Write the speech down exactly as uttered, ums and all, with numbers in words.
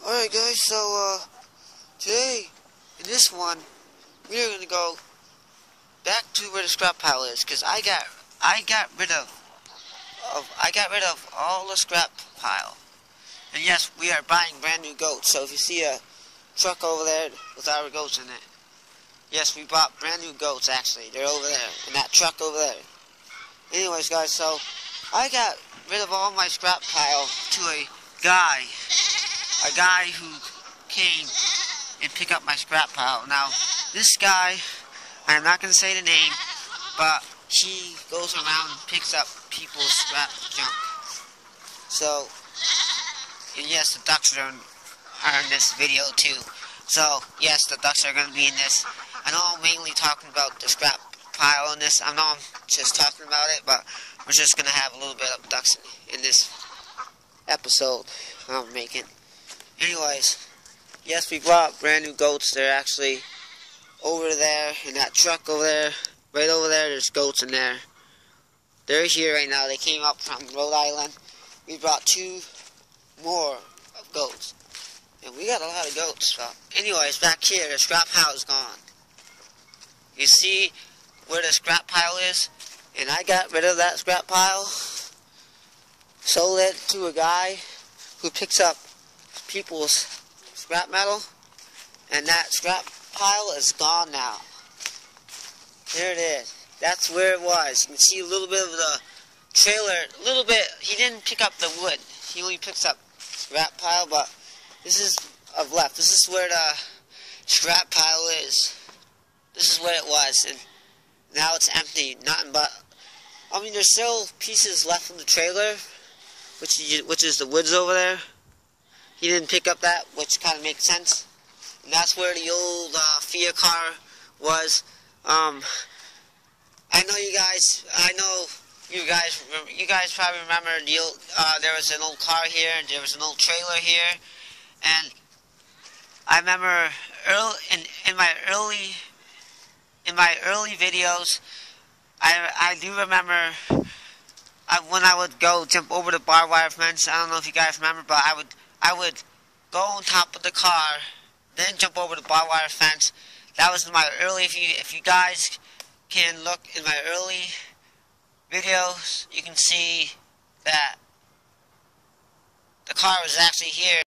Alright guys, so uh, today, in this one, we are going to go back to where the scrap pile is, because I got, I got rid of, of, I got rid of all the scrap pile. And yes, we are buying brand new goats, so if you see a truck over there with our goats in it, yes, we bought brand new goats actually, they're over there, in that truck over there. Anyways guys, so, I got rid of all my scrap pile to a guy, a guy who came and picked up my scrap pile. Now, this guy, I'm not going to say the name, but he goes around and picks up people's scrap junk. So, and yes, the ducks are in, are in this video too. So, yes, the ducks are going to be in this. I know I'm mainly talking about the scrap pile in this. I know I'm just talking about it, but we're just going to have a little bit of ducks in, in this episode I'm making. Anyways, yes, we brought brand new goats. They're actually over there in that truck over there. Right over there, there's goats in there. They're here right now. They came up from Rhode Island. We brought two more of goats. And we got a lot of goats. So anyways, back here, the scrap pile is gone. You see where the scrap pile is? And I got rid of that scrap pile. Sold it to a guy who picks up people's scrap metal, and that scrap pile is gone now. There it is. That's where it was. You can see a little bit of the trailer, a little bit. He didn't pick up the wood. He only picks up scrap pile, but this is of left. This is where the scrap pile is. This is where it was, and now it's empty. Nothing but, I mean, there's still pieces left from the trailer, which is, which is the woods over there. He didn't pick up that, which kind of makes sense. And that's where the old uh, Fiat car was. Um, I know you guys. I know you guys. You guys probably remember the old, uh, there was an old car here, and there was an old trailer here. And I remember early in in my early in my early videos, I I do remember. I, when I would go jump over the barbed wire fence. I don't know if you guys remember, but I would. I would go on top of the car, then jump over the barbed wire fence. That was my early, if you, if you guys can look in my early videos, you can see that the car was actually here.